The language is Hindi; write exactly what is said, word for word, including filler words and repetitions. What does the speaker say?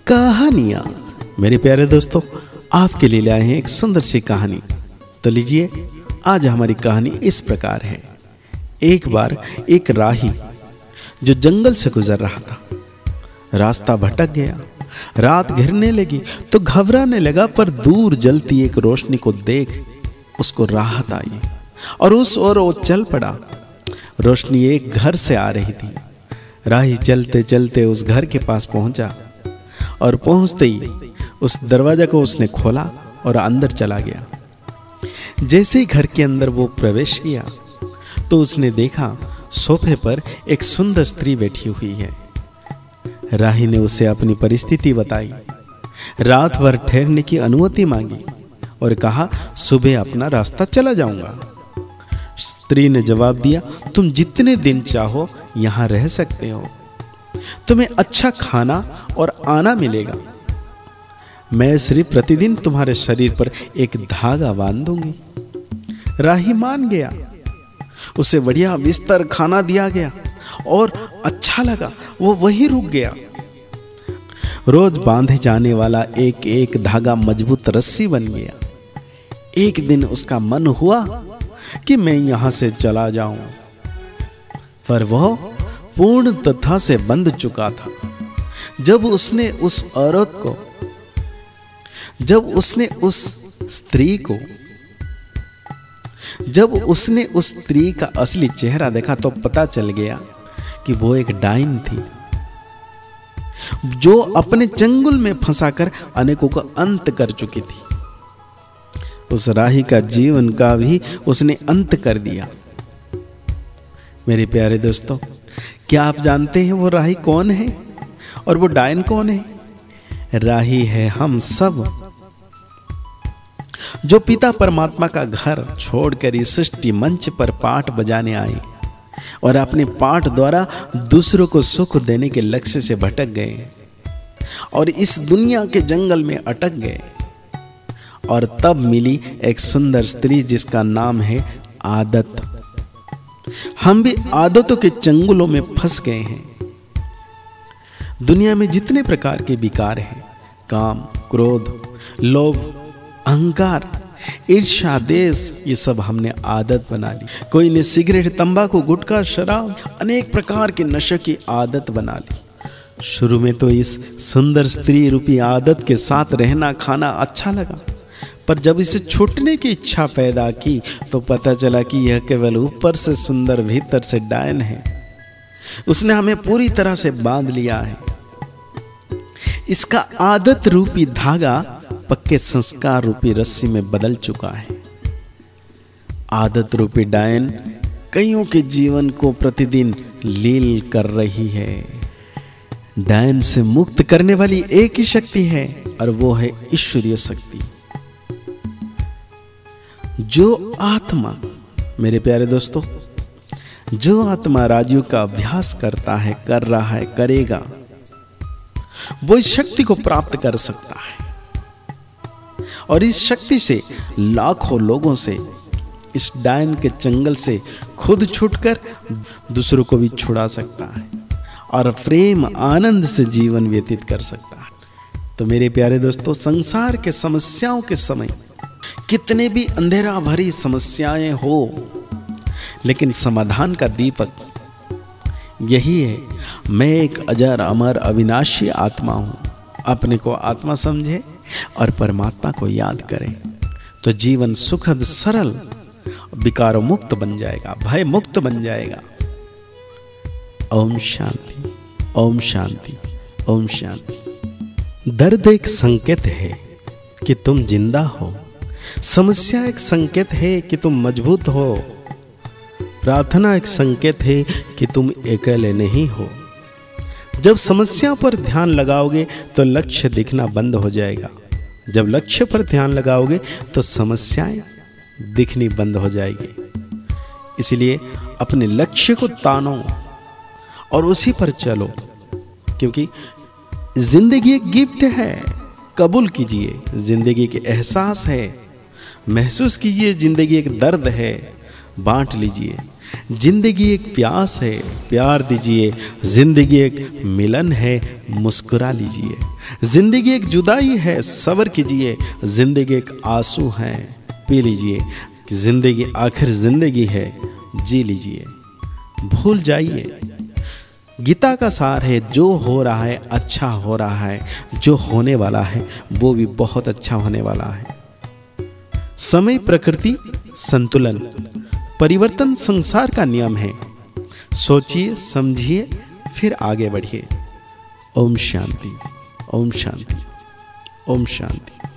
कहानियां। मेरे प्यारे दोस्तों, आपके लिए लाए हैं एक सुंदर सी कहानी। तो लीजिए, आज हमारी कहानी इस प्रकार है। एक बार एक राही जो जंगल से गुजर रहा था, रास्ता भटक गया। रात घिरने लगी तो घबराने लगा, पर दूर जलती एक रोशनी को देख उसको राहत आई और उस ओर वो चल पड़ा। रोशनी एक घर से आ रही थी। राही चलते चलते उस घर के पास पहुंचा और पहुंचते ही उस दरवाजा को उसने खोला और अंदर चला गया। जैसे ही घर के अंदर वो प्रवेश किया तो उसने देखा सोफे पर एक सुंदर स्त्री बैठी हुई है। राही ने उसे अपनी परिस्थिति बताई, रात भर ठहरने की अनुमति मांगी और कहा सुबह अपना रास्ता चला जाऊंगा। स्त्री ने जवाब दिया, तुम जितने दिन चाहो यहां रह सकते हो, तुम्हें अच्छा खाना और आना मिलेगा। मैं सिर्फ प्रतिदिन तुम्हारे शरीर पर एक धागा बांध दूंगी। राही मान गया। उसे बढ़िया बिस्तर खाना दिया गया और अच्छा लगा, वो वहीं रुक गया। रोज बांधे जाने वाला एक एक धागा मजबूत रस्सी बन गया। एक दिन उसका मन हुआ कि मैं यहां से चला जाऊं, पर वह पूर्ण तथा से बंध चुका था। जब उसने उस औरत को जब उसने उस स्त्री को जब उसने उस स्त्री का असली चेहरा देखा तो पता चल गया कि वो एक डाइन थी, जो अपने चंगुल में फंसाकर अनेकों का अंत कर चुकी थी। उस राही का जीवन का भी उसने अंत कर दिया। मेरे प्यारे दोस्तों, क्या आप जानते हैं वो राही कौन है और वो डायन कौन है? राही है हम सब, जो पिता परमात्मा का घर छोड़कर इस सृष्टि मंच पर पाठ बजाने आए और अपने पाठ द्वारा दूसरों को सुख देने के लक्ष्य से भटक गए और इस दुनिया के जंगल में अटक गए। और तब मिली एक सुंदर स्त्री जिसका नाम है आदत। हम भी आदतों के चंगुलों में फंस गए हैं। दुनिया में जितने प्रकार के विकार हैं, काम, क्रोध, लोभ, अहंकार, ईर्ष्या, देश, ये सब हमने आदत बना ली। कोई ने सिगरेट, तंबाकू, गुटखा, शराब, अनेक प्रकार के नशे की आदत बना ली। शुरू में तो इस सुंदर स्त्री रूपी आदत के साथ रहना खाना अच्छा लगा, पर जब इसे छूटने की इच्छा पैदा की तो पता चला कि यह केवल ऊपर से सुंदर भीतर से डायन है। उसने हमें पूरी तरह से बांध लिया है। इसका आदत रूपी धागा पक्के संस्कार रूपी रस्सी में बदल चुका है। आदत रूपी डायन कईयों के जीवन को प्रतिदिन लील कर रही है। डायन से मुक्त करने वाली एक ही शक्ति है और वो है ईश्वरीय शक्ति। जो आत्मा, मेरे प्यारे दोस्तों, जो आत्मा राजयोग का अभ्यास करता है, कर रहा है, करेगा, वो इस शक्ति को प्राप्त कर सकता है और इस शक्ति से लाखों लोगों से, इस डायन के चंगल से खुद छूटकर दूसरों को भी छुड़ा सकता है और प्रेम आनंद से जीवन व्यतीत कर सकता है। तो मेरे प्यारे दोस्तों, संसार के समस्याओं के समय कितने भी अंधेरा भरी समस्याएं हो, लेकिन समाधान का दीपक यही है, मैं एक अजर अमर अविनाशी आत्मा हूं। अपने को आत्मा समझे और परमात्मा को याद करें तो जीवन सुखद, सरल, विकारों मुक्त बन जाएगा, भय मुक्त बन जाएगा। ओम शांति, ओम शांति, ओम शांति। दर्द एक संकेत है कि तुम जिंदा हो। समस्या एक संकेत है कि तुम मजबूत हो। प्रार्थना एक संकेत है कि तुम अकेले नहीं हो। जब समस्या पर ध्यान लगाओगे तो लक्ष्य दिखना बंद हो जाएगा। जब लक्ष्य पर ध्यान लगाओगे तो समस्याएं दिखनी बंद हो जाएगी। इसलिए अपने लक्ष्य को तानो और उसी पर चलो, क्योंकि जिंदगी एक गिफ्ट है। कबूल कीजिए, जिंदगी के एहसास है। महसूस कीजिए, जिंदगी एक दर्द है। बांट लीजिए। जिंदगी एक प्यास है, प्यार दीजिए। जिंदगी एक मिलन है, मुस्कुरा लीजिए। जिंदगी एक जुदाई है, सब्र कीजिए। जिंदगी एक आंसू है, पी लीजिए। जिंदगी आखिर जिंदगी है, जी लीजिए। भूल जाइए। गीता का सार है, जो हो रहा है अच्छा हो रहा है, जो होने वाला है वो भी बहुत अच्छा होने वाला है। समय, प्रकृति, संतुलन, परिवर्तन संसार का नियम है। सोचिए, समझिए, फिर आगे बढ़िए। ओम शांति, ओम शांति, ओम शांति।